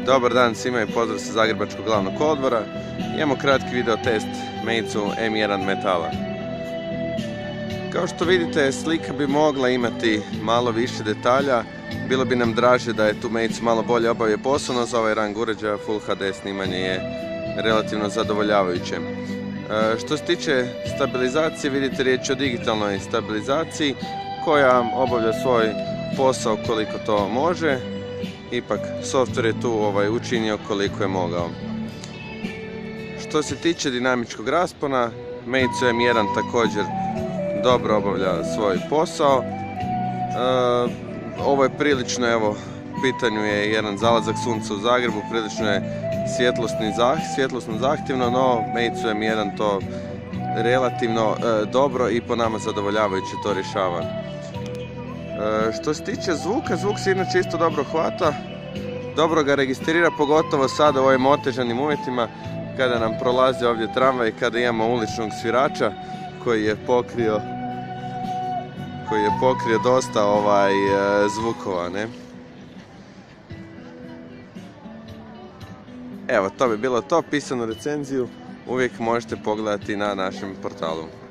Dobar dan svima i pozdrav sa Zagrebačkog glavnog kolodvora. Imamo kratki video test Meizu M1 Metala. Kao što vidite, slika bi mogla imati malo više detalja. Bilo bi nam draže da je tu Meizu malo bolje obavio posao, no za ovaj rang uređaja Full HD snimanje je relativno zadovoljavajuće. Što se tiče stabilizacije, vidite, riječ je o digitalnoj stabilizaciji koja obavlja svoj posao koliko to može. Ipak, software je tu učinio koliko je mogao. Što se tiče dinamičkog raspona, Meizu M1 također dobro obavlja svoj posao. Ovo je prilično, u pitanju je jedan zalazak sunca u Zagrebu, prilično je svjetlosno zahtjevno, no Meizu M1 to relativno dobro i po nama zadovoljavajuće to rješava. Što se tiče zvuka, zvuk se inače isto dobro hvata, dobro ga registrira, pogotovo sada u ovim otežanim uvjetima kada nam prolazi ovdje tramvaj i kada imamo uličnog svirača koji je pokrio dosta zvukova, ne? Evo, to bi bilo to. Pisanu recenziju uvijek možete pogledati na našem portalu.